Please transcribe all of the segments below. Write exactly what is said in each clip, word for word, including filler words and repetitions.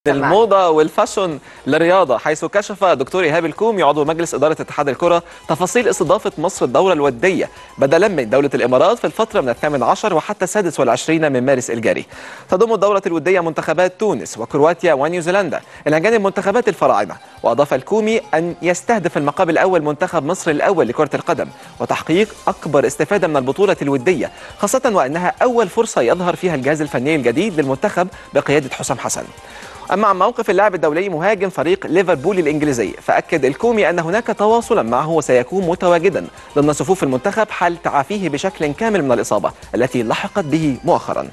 الموضة والفاشون للرياضة، حيث كشف دكتور إيهاب الكومي عضو مجلس إدارة اتحاد الكرة تفاصيل استضافة مصر الدورة الودية بدلا من دولة الإمارات في الفترة من الثامن عشر وحتى السادس والعشرين من مارس الجاري. تضم الدورة الودية منتخبات تونس وكرواتيا ونيوزيلندا إلى جانب منتخبات الفراعنة. وأضاف الكومي أن يستهدف المقام الأول منتخب مصر الأول لكرة القدم وتحقيق أكبر استفادة من البطولة الودية، خاصة وأنها أول فرصة يظهر فيها الجهاز الفني الجديد للمنتخب بقيادة حسام حسن. أما عن موقف اللاعب الدولي مهاجم فريق ليفربول الإنجليزي، فأكد الكومي أن هناك تواصلا معه وسيكون متواجدا ضمن صفوف المنتخب حال تعافيه بشكل كامل من الإصابة التي لحقت به مؤخرا.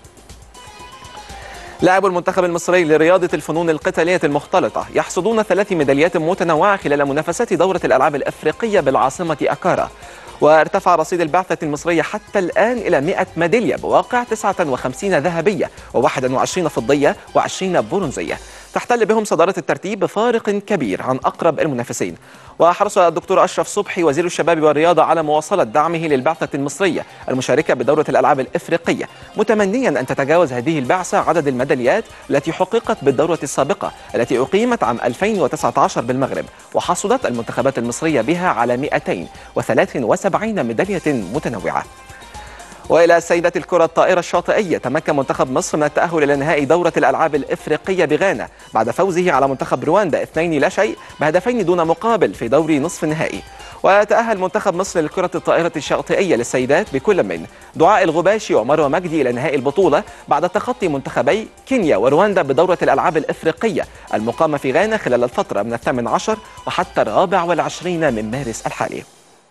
لاعب المنتخب المصري لرياضة الفنون القتالية المختلطة يحصدون ثلاث ميداليات متنوعة خلال منافسات دورة الألعاب الأفريقية بالعاصمة أكارا، وارتفع رصيد البعثة المصرية حتى الآن إلى مئة ميدالية بواقع تسعة وخمسين ذهبية وواحد وعشرين فضية وعشرين برونزية، تحتل بهم صدارة الترتيب بفارق كبير عن أقرب المنافسين. وحرص الدكتور أشرف صبحي وزير الشباب والرياضة على مواصلة دعمه للبعثة المصرية المشاركة بدورة الألعاب الإفريقية، متمنيا أن تتجاوز هذه البعثة عدد الميداليات التي حققت بالدورة السابقة التي أقيمت عام ألفين وتسعة عشر بالمغرب، وحصلت المنتخبات المصرية بها على مئتين وثلاث وسبعين ميدالية متنوعة. وإلى السيدات الكرة الطائرة الشاطئية، تمكن منتخب مصر من التأهل إلى نهائي دورة الألعاب الإفريقية بغانا بعد فوزه على منتخب رواندا اثنين لا شيء بهدفين دون مقابل في دوري نصف النهائي. وتأهل منتخب مصر للكرة الطائرة الشاطئية للسيدات بكل من دعاء الغباشي ومروة مجدي إلى نهائي البطولة بعد تخطي منتخبي كينيا ورواندا بدورة الألعاب الإفريقية المقامة في غانا خلال الفترة من الثامن عشر وحتى الرابع والعشرين من مارس الحالي.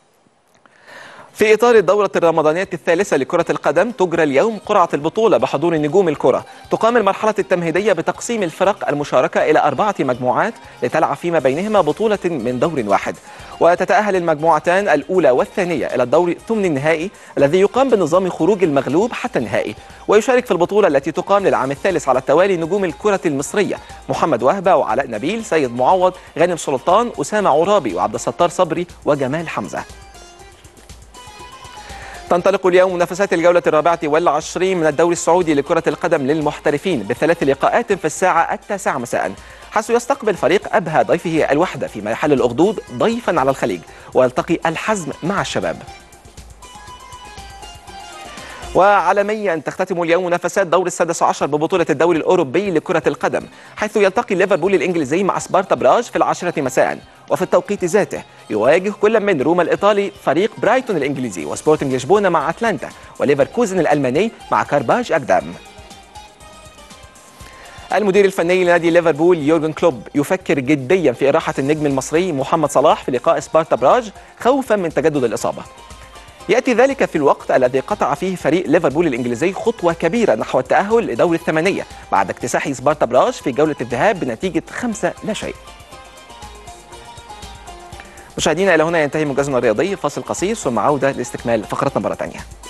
في إطار الدورة الرمضانية الثالثة لكرة القدم، تجرى اليوم قرعة البطولة بحضور نجوم الكرة. تقام المرحلة التمهيدية بتقسيم الفرق المشاركة إلى أربعة مجموعات لتلعب فيما بينهما بطولة من دور واحد. وتتأهل المجموعتان الأولى والثانية إلى الدور ثمن النهائي الذي يقام بنظام خروج المغلوب حتى النهائي. ويشارك في البطولة التي تقام للعام الثالث على التوالي نجوم الكرة المصرية محمد وهبة وعلاء نبيل، سيد معوض، غانم سلطان، أسامة عرابي، وعبد الستار صبري، وجمال حمزة. تنطلق اليوم منافسات الجولة الرابعة والعشرين من الدوري السعودي لكرة القدم للمحترفين بثلاث لقاءات في الساعة التاسعة مساء، حيث يستقبل فريق أبها ضيفه الوحدة في محل الأخدود ضيفا على الخليج، ويلتقي الحزم مع الشباب. وعالميا تختتم اليوم منافسات دور السادس عشر ببطولة الدوري الأوروبي لكرة القدم، حيث يلتقي ليفربول الإنجليزي مع سبارتا براج في العاشرة مساء. وفي التوقيت ذاته يواجه كل من روما الإيطالي فريق برايتون الإنجليزي، وسبورتنج لشبونة مع أتلانتا، وليفركوزن الألماني مع كارباج أقدام. المدير الفني لنادي ليفربول يورجن كلوب يفكر جديا في إراحة النجم المصري محمد صلاح في لقاء سبارتا براج خوفا من تجدد الإصابة. يأتي ذلك في الوقت الذي قطع فيه فريق ليفربول الإنجليزي خطوة كبيرة نحو التأهل لدور الثمانية بعد اكتساح سبارتا براج في جولة الذهاب بنتيجة خمسة لا شيء. مشاهدينا، إلى هنا ينتهي موجزنا الرياضي، فاصل قصير ثم عودة لاستكمال فقرتنا مرة ثانية.